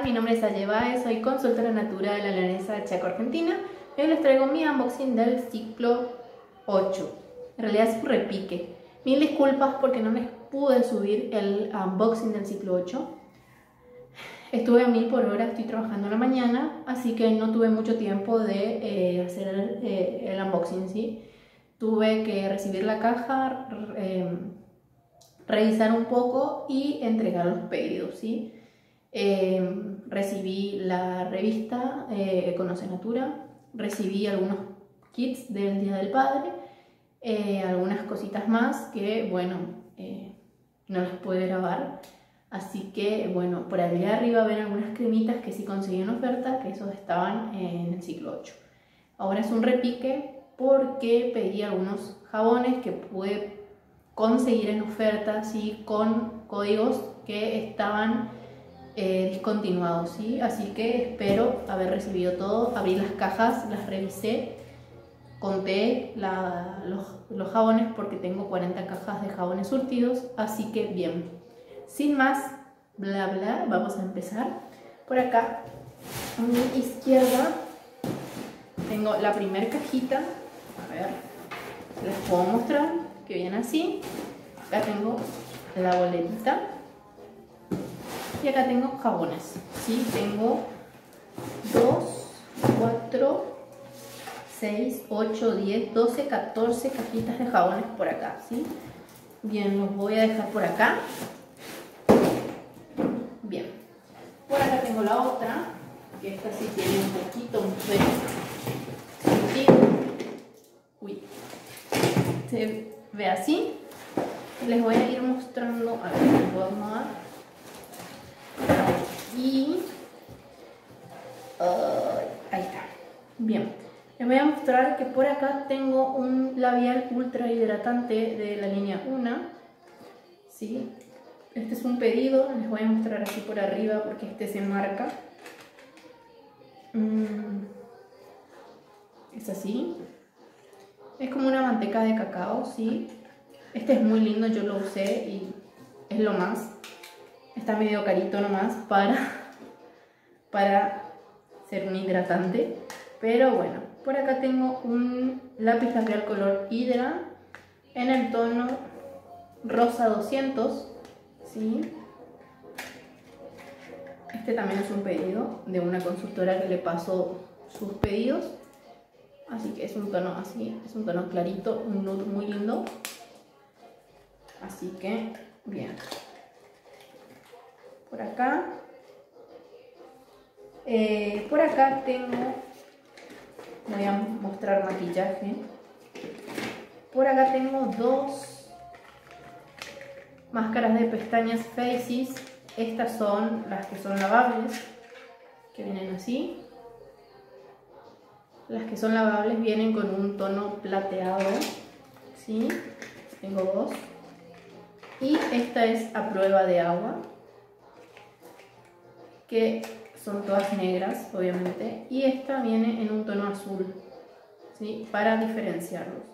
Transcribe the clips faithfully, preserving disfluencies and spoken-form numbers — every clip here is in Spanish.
Mi nombre es Ale Baez, soy consultora natural de la Leonesa Chaco, Argentina. Hoy les traigo mi unboxing del ciclo ocho. En realidad es un repique. Mil disculpas porque no les pude subir el unboxing del ciclo ocho. Estuve a mil por hora, estoy trabajando en la mañana, así que no tuve mucho tiempo de eh, hacer eh, el unboxing, ¿sí? Tuve que recibir la caja, eh, revisar un poco y entregar los pedidos, ¿sí? Eh, recibí la revista eh, Conoce Natura, recibí algunos kits del Día del Padre, eh, algunas cositas más que, bueno, eh, no las pude grabar. Así que, bueno, por allá arriba ven algunas cremitas que sí conseguí en oferta, que esos estaban en el ciclo ocho. Ahora es un repique porque pedí algunos jabones que pude conseguir en oferta, ¿sí? Con códigos que estaban eh, discontinuados, ¿sí? Así que espero haber recibido todo. Abrí las cajas, las revisé, conté la, los, los jabones porque tengo cuarenta cajas de jabones surtidos, así que bien. Sin más bla bla, vamos a empezar. Por acá a mi izquierda tengo la primera cajita. A ver, les puedo mostrar que viene así. Acá tengo la boletita y acá tengo jabones, ¿sí? Tengo dos, cuatro, seis, ocho, diez, doce, catorce cajitas de jabones por acá, ¿sí? Bien, los voy a dejar por acá. Bien, por acá tengo la otra, que esta sí tiene un poquito un sentido. Uy, se ve así. Les voy a ir mostrando, a ver, les puedo acomodar y uh, ahí está. Bien, les voy a mostrar que por acá tengo un labial ultra hidratante de la línea Una, ¿sí? Este es un pedido, les voy a mostrar así por arriba porque este se marca. Mm, es así. Es como una manteca de cacao, ¿sí? Este es muy lindo, yo lo usé y es lo más. Está medio carito nomás para, para ser un hidratante. Pero bueno, por acá tengo un lápiz labial color Hydra en el tono rosa doscientos. ¿Sí? Este también es un pedido de una consultora que le pasó sus pedidos, así que es un tono así, es un tono clarito, un nude muy lindo, así que bien. Por acá eh, por acá tengo, voy a mostrar maquillaje. Por acá tengo dos máscaras de pestañas Faces. Estas son las que son lavables, que vienen así. Las que son lavables vienen con un tono plateado, ¿sí? Tengo dos. Y esta es a prueba de agua, que son todas negras, obviamente. Y esta viene en un tono azul, ¿sí? Para diferenciarlos.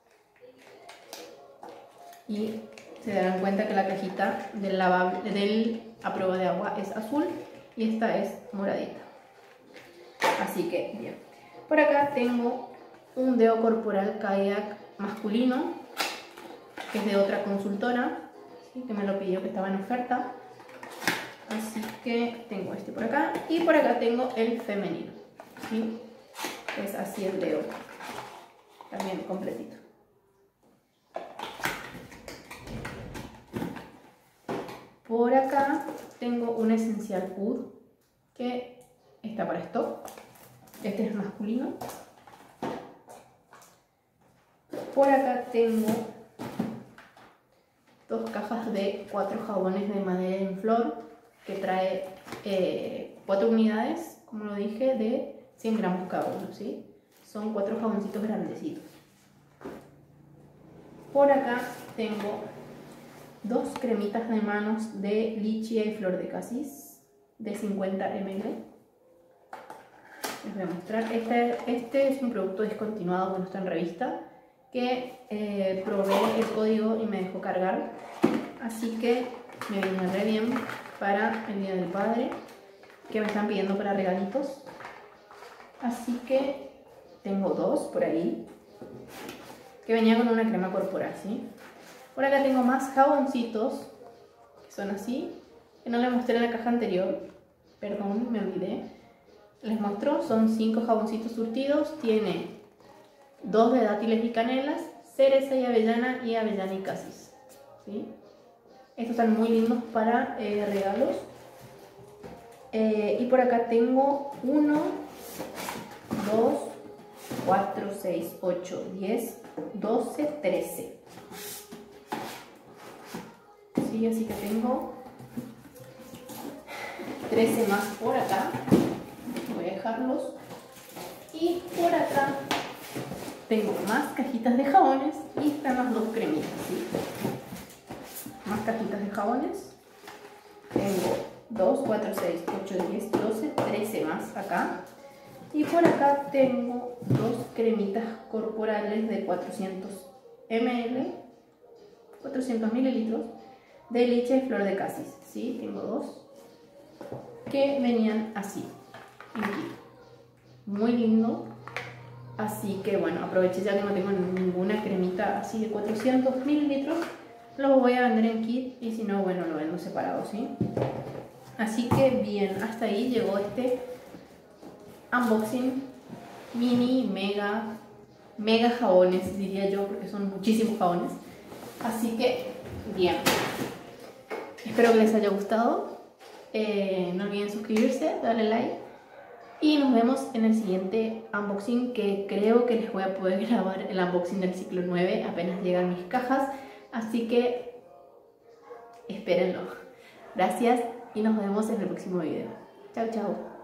Y se darán cuenta que la cajita del, lavable, del a prueba de agua es azul y esta es moradita. Así que bien. Por acá tengo un deo corporal kayak masculino, que es de otra consultora, ¿sí? Que me lo pidió, que estaba en oferta. Así que tengo este por acá. Y por acá tengo el femenino, ¿sí? Es así el deo, también completito. Por acá tengo un esencial Oud que está para stock. Este es masculino. Por acá tengo dos cajas de cuatro jabones de madera en flor, que trae eh, cuatro unidades, como lo dije, de cien gramos cada uno, ¿sí? Son cuatro jaboncitos grandecitos. Por acá tengo dos cremitas de manos de lichia y flor de casis de cincuenta mililitros. Les voy a mostrar. Este, este es un producto discontinuado que no está en revista, que eh, probé el código y me dejó cargar. Así que me viene re bien para el Día del Padre. que me están pidiendo para regalitos. Así que tengo dos por ahí, que venía con una crema corporal, ¿sí? Por acá tengo más jaboncitos, que son así, que no les mostré en la caja anterior. Perdón, me olvidé. Les muestro, son cinco jaboncitos surtidos. Tiene dos de dátiles y canelas, cereza y avellana y avellana y casis, ¿sí? Estos están muy lindos para eh, regalos. Eh, y por acá tengo uno, dos, cuatro, seis, ocho, diez, doce, trece. Sí, así que tengo trece más por acá. Voy a dejarlos. Y por acá tengo más cajitas de jabones y están las dos cremitas, ¿sí? Más cajitas de jabones. Tengo dos, cuatro, seis, ocho, diez, doce, trece más acá. Y por acá tengo dos cremitas corporales de cuatrocientos mililitros, cuatrocientos mililitros de leche de flor de casis, ¿sí? Tengo dos que venían así, muy lindo. Así que bueno, aproveché ya que no tengo ninguna cremita así de cuatrocientos mililitros, lo voy a vender en kit y si no, bueno, lo vendo separado, ¿sí? Así que bien, hasta ahí llegó este unboxing mini, mega, mega jabones, diría yo, porque son muchísimos jabones. Así que bien, espero que les haya gustado. Eh, no olviden suscribirse, darle like y nos vemos en el siguiente unboxing, que creo que les voy a poder grabar el unboxing del ciclo nueve apenas llegan mis cajas, así que espérenlo. Gracias y nos vemos en el próximo video. Chao, chao.